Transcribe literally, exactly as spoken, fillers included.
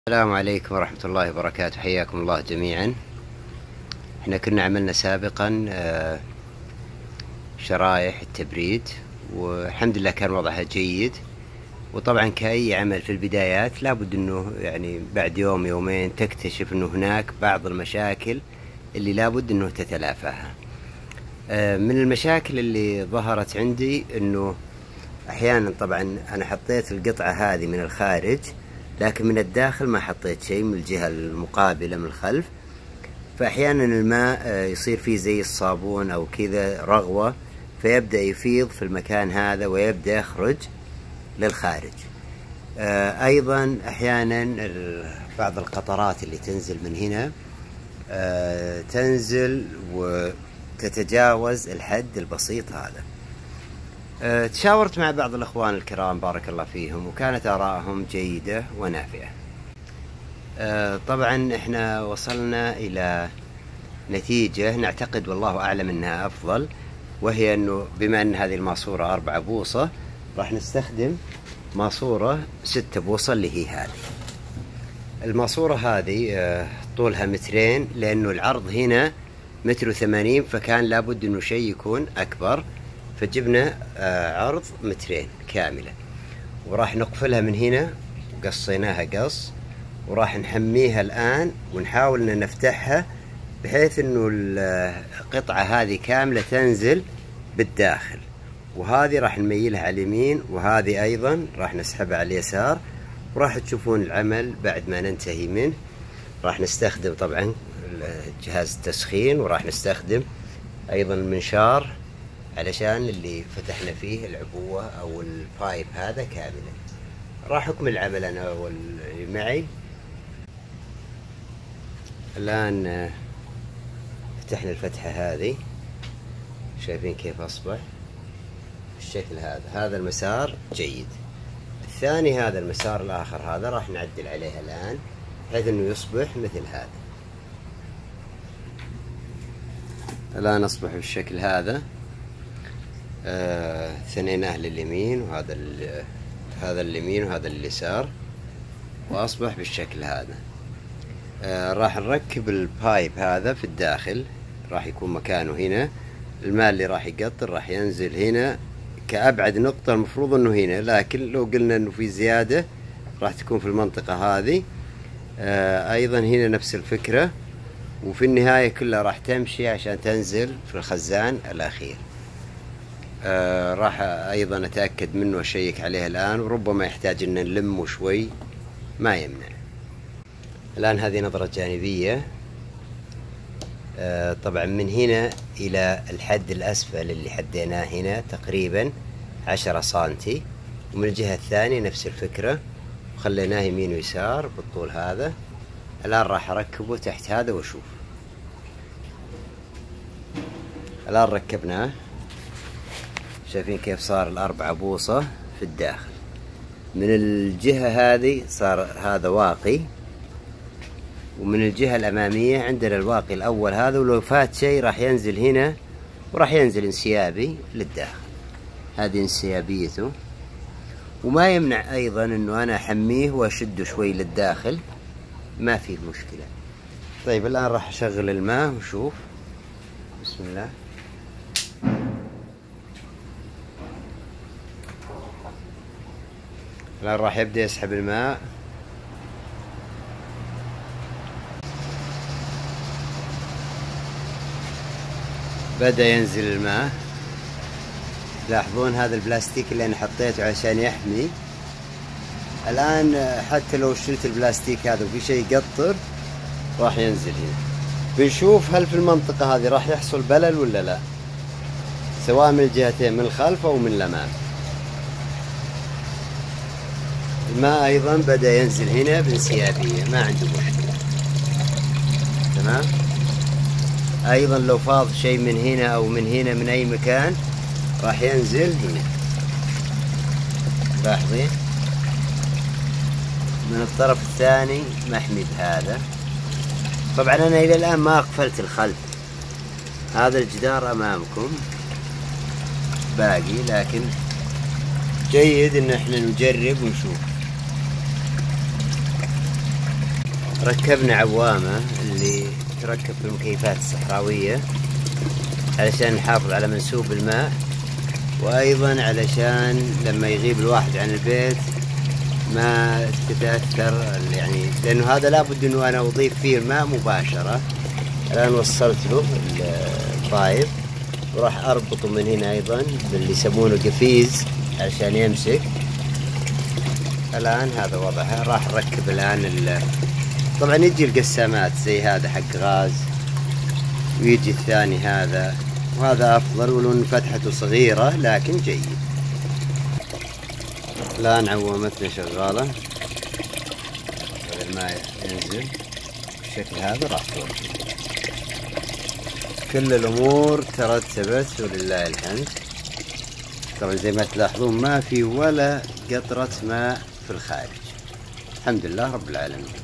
السلام عليكم ورحمة الله وبركاته. حياكم الله جميعا. احنا كنا عملنا سابقا شرايح التبريد والحمد لله كان وضعها جيد. وطبعا كأي عمل في البدايات لابد انه يعني بعد يوم يومين تكتشف انه هناك بعض المشاكل اللي لابد انه تتلافاها. من المشاكل اللي ظهرت عندي انه احيانا طبعا انا حطيت القطعة هذه من الخارج، لكن من الداخل ما حطيت شيء من الجهة المقابلة من الخلف، فأحيانا الماء يصير فيه زي الصابون أو كذا رغوة، فيبدأ يفيض في المكان هذا ويبدأ يخرج للخارج. أيضا أحيانا بعض القطرات اللي تنزل من هنا تنزل وتتجاوز الحد البسيط هذا. تشاورت مع بعض الأخوان الكرام بارك الله فيهم، وكانت آرائهم جيدة ونافعة. طبعا احنا وصلنا إلى نتيجة نعتقد والله أعلم أنها أفضل، وهي أنه بما أن هذه الماسورة أربعة بوصة راح نستخدم ماسورة ستة بوصة اللي هي هذه. الماسورة هذه طولها مترين، لأنه العرض هنا متر وثمانين، فكان لابد أنه شيء يكون أكبر، فجبنا عرض مترين كاملة، وراح نقفلها من هنا وقصيناها قص، وراح نحميها الآن ونحاول أن نفتحها بحيث أنه القطعة هذه كاملة تنزل بالداخل، وهذه راح نميلها على اليمين، وهذه أيضا راح نسحبها على اليسار، وراح تشوفون العمل بعد ما ننتهي منه. راح نستخدم طبعا جهاز التسخين، وراح نستخدم أيضا المنشار علشان اللي فتحنا فيه العبوة أو البايب هذا كاملا. راح أكمل العمل أنا واللي معي. الآن فتحنا الفتحة هذه، شايفين كيف أصبح بالشكل هذا. هذا المسار جيد. الثاني هذا المسار الآخر هذا راح نعدل عليه الآن بحيث أنه يصبح مثل هذا. الآن أصبح بالشكل هذا. آه، ثنيناه لليمين، وهذا هذا اليمين وهذا اليسار، واصبح بالشكل هذا. آه، راح نركب البايب هذا في الداخل، راح يكون مكانه هنا. الماء اللي راح يقطر راح ينزل هنا كأبعد نقطة، المفروض انه هنا، لكن لو قلنا انه في زيادة راح تكون في المنطقة هذه. آه، ايضا هنا نفس الفكرة، وفي النهاية كلها راح تمشي عشان تنزل في الخزان الأخير. آه راح أيضا أتأكد منه وأشيك عليه الآن، وربما يحتاج أن نلمه شوي، ما يمنع. الآن هذه نظرة جانبية. آه طبعا من هنا إلى الحد الأسفل اللي حديناه هنا تقريبا عشرة سنتي، ومن الجهة الثانية نفس الفكرة، وخليناه يمين ويسار بالطول هذا. الآن راح أركبه تحت هذا وأشوف. الآن ركبناه، شايفين كيف صار الأربعة بوصة في الداخل. من الجهة هذه صار هذا واقي، ومن الجهة الأمامية عندنا الواقي الأول هذا، ولو فات شيء راح ينزل هنا وراح ينزل انسيابي للداخل. هذه انسيابيته، وما يمنع أيضا أنه أنا أحميه وأشده شوي للداخل، ما فيه مشكلة. طيب الآن راح أشغل الماء وشوف. بسم الله. الآن راح يبدأ يسحب الماء. بدأ ينزل الماء. تلاحظون هذا البلاستيك اللي أنا حطيته عشان يحمي. الآن حتى لو شلت البلاستيك هذا وفي شيء يقطر راح ينزل هنا. بنشوف هل في المنطقة هذه راح يحصل بلل ولا لا، سواء من الجهتين، من الخلف أو من الأمام. الماء أيضا بدأ ينزل هنا بانسيابية، ما عنده مشكلة. تمام. أيضا لو فاض شيء من هنا أو من هنا من أي مكان راح ينزل هنا. لاحظين من الطرف الثاني محمي بهذا. طبعا أنا إلى الآن ما أقفلت الخلف. هذا الجدار أمامكم باقي، لكن جيد إن احنا نجرب ونشوف. ركبنا عوامة اللي تركب في المكيفات الصحراوية علشان نحافظ على منسوب الماء، وأيضا علشان لما يغيب الواحد عن البيت ما تتأثر، يعني لأنه هذا لابد أنه أنا أضيف فيه الماء مباشرة. الآن وصلت له البايب وراح أربطه من هنا أيضا باللي يسمونه قفيز عشان يمسك. الآن هذا وضعها. راح نركب الآن طبعا يجي القسامات زي هذا حق غاز، ويجي الثاني هذا، وهذا أفضل ولو إن فتحته صغيرة لكن جيد. الآن عوامتنا شغالة، الماء ينزل بالشكل هذا راح توجه. كل الأمور ترتبت ولله الحمد. طبعا زي ما تلاحظون ما في ولا قطرة ماء في الخارج، الحمد لله رب العالمين.